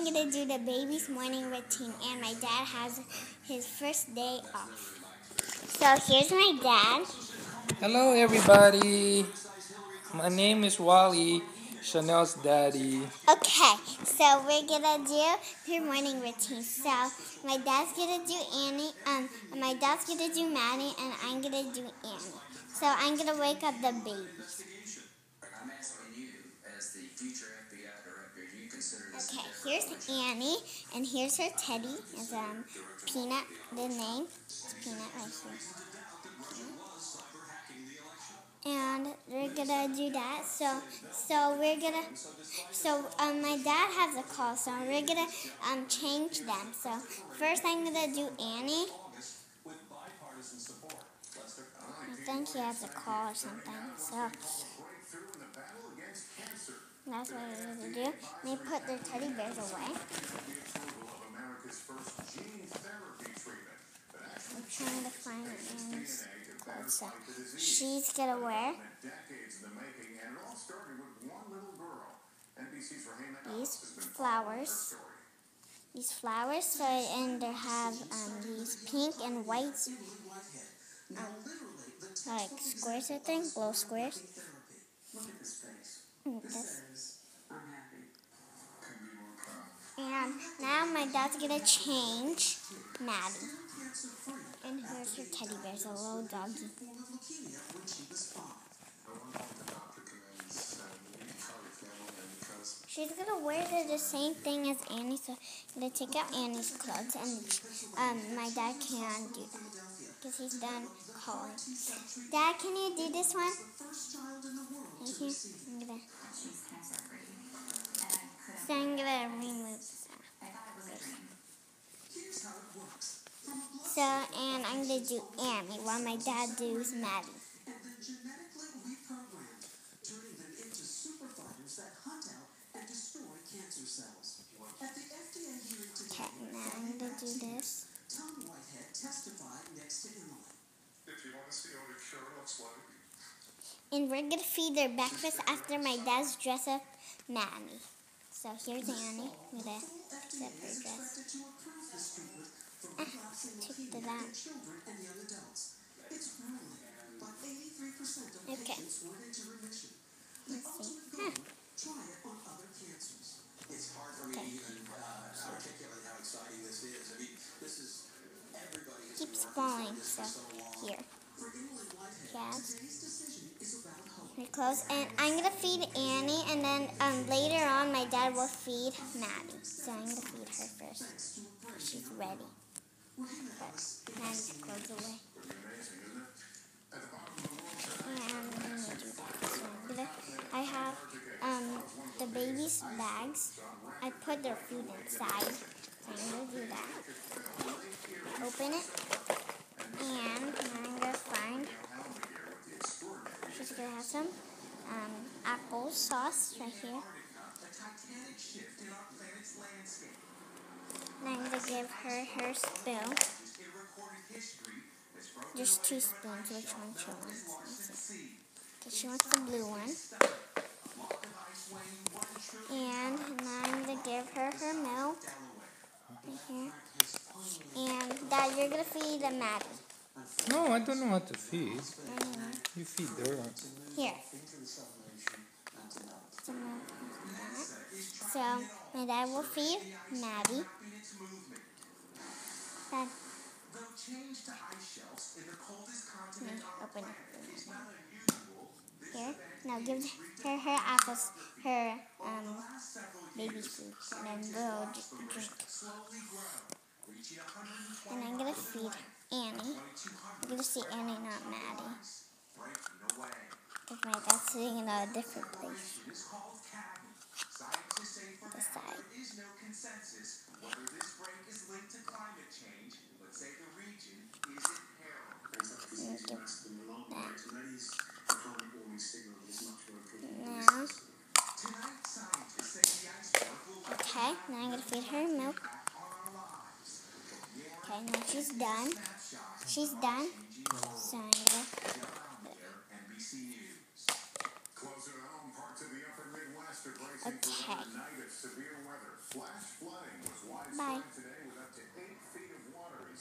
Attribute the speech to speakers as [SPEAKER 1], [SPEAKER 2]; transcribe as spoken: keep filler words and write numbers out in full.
[SPEAKER 1] gonna do the baby's morning routine, and my dad has his first day off. So here's my dad.
[SPEAKER 2] Hello everybody. My name is Wally, Chanel's daddy.
[SPEAKER 1] Okay, so we're gonna do her morning routine. So my dad's gonna do Annie, um, my dad's gonna do Maddie, and I'm gonna do Annie. So I'm gonna wake up the babies. Okay, here's Annie, and here's her teddy. It's um Peanut. The name is Peanut right here. And we're gonna do that. So, so we're gonna. So um, my dad has a call, so we're gonna um change them. So first, I'm gonna do Annie. I think he has a call or something. So that's what we're gonna do. They put their teddy bears away. I'm trying to find Annie's clothes. So she's gonna wear these flowers. These flowers. So and they have um, these pink and white um, like squares. I think glow squares. And now my dad's gonna change Maddie. And here's her teddy bears, a little doggy. She's gonna wear the, the same thing as Annie, so I'm gonna take out Annie's clothes, and um, my dad can't do that because he's done calling. Dad, can you do this one? Right here. I'm gonna. So I'm gonna remove this. So, and I'm going to do Annie while my dad does Maddie. Okay, now I'm going to do this. And we're going to feed their breakfast after my dad's dress up Maddie. So here's Annie with a dress up her dress. Ah, took the that. Okay. Let's see. Huh. Okay. Keeps falling, so here. Cabs. Her clothes. And I'm going to feed Annie, and then um, later on my dad will feed Maddie. So I'm going to feed her first. She's ready. But Maddie's clothes away. And I'm going to do that. So I'm gonna, I have um, the baby's bags. I put their food inside. So I'm going to do that. Open it. And now I'm going to find, she's going to have some um, apple sauce right here. And I'm going to give her her spoon. There's two spoons. Which one she wants? Okay, she wants the blue one. And now I'm going to give her her milk. Right here. And Dad, you're going to feed the Maddie.
[SPEAKER 2] No, I don't know what to feed.
[SPEAKER 1] I don't know.
[SPEAKER 2] You feed her.
[SPEAKER 1] Here. So my dad will feed Maddie. Dad. Open it. Here. Now give her her apples, her um baby food, and then we'll drink. And I'm gonna feed Annie. I'm gonna see Annie, not Maddie. Because my dad's sitting in a different place. This side. Now, okay, now I'm going to feed her milk. Okay, now she's done. She's done. So I'm going to... Okay.